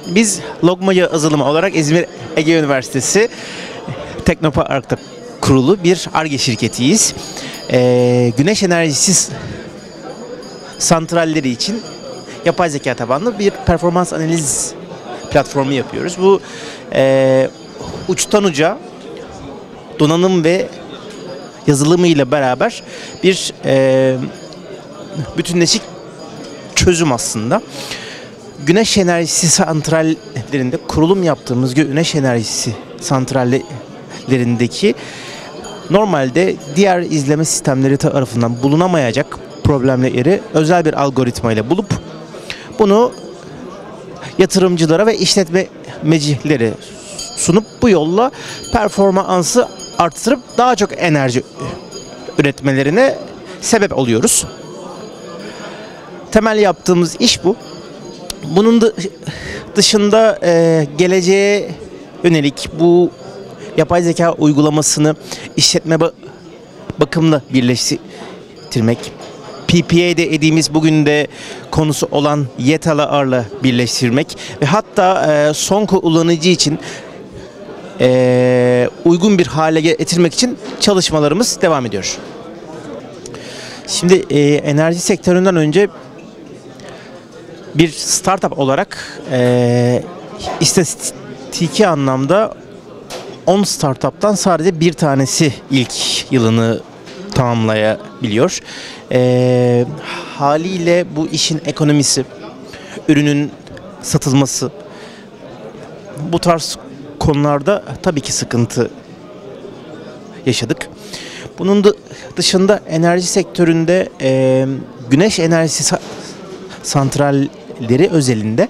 Biz Logma yazılımı olarak İzmir Ege Üniversitesi Teknopark'ta kurulu bir Ar-Ge şirketiyiz. Güneş enerjisi santralleri için yapay zeka tabanlı bir performans analiz platformu yapıyoruz. Bu uçtan uca donanım ve yazılımıyla beraber bir bütünleşik çözüm aslında. Güneş enerjisi santrallerinde kurulum yaptığımız güneş enerjisi santrallerindeki normalde diğer izleme sistemleri tarafından bulunamayacak problemleri özel bir algoritma ile bulup bunu yatırımcılara ve işletmecilere sunup bu yolla performansı arttırıp daha çok enerji üretmelerine sebep oluyoruz. Temel yaptığımız iş bu. Bunun dışında geleceğe yönelik bu yapay zeka uygulamasını işletme bakımla birleştirmek, PPA dediğimiz bugün de konusu olan YTLR'la birleştirmek ve hatta son kullanıcı için uygun bir hale getirmek için çalışmalarımız devam ediyor. Şimdi enerji sektöründen önce bir startup olarak istatistiki anlamda 10 startup'tan sadece bir tanesi ilk yılını tamamlayabiliyor. Haliyle bu işin ekonomisi, ürünün satılması, bu tarz konularda tabii ki sıkıntı yaşadık. Bunun dışında enerji sektöründe güneş enerjisi santralleri özelinde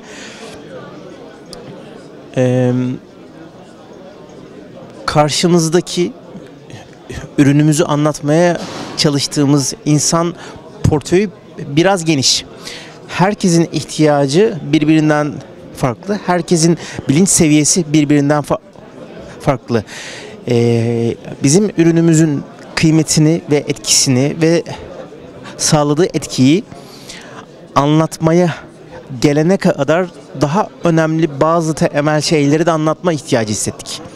karşımızdaki ürünümüzü anlatmaya çalıştığımız insan portföyü biraz geniş. Herkesin ihtiyacı birbirinden farklı. Herkesin bilinç seviyesi birbirinden farklı. Bizim ürünümüzün kıymetini ve etkisini ve sağladığı etkiyi anlatmaya gelene kadar daha önemli bazı temel şeyleri de anlatma ihtiyacı hissettik.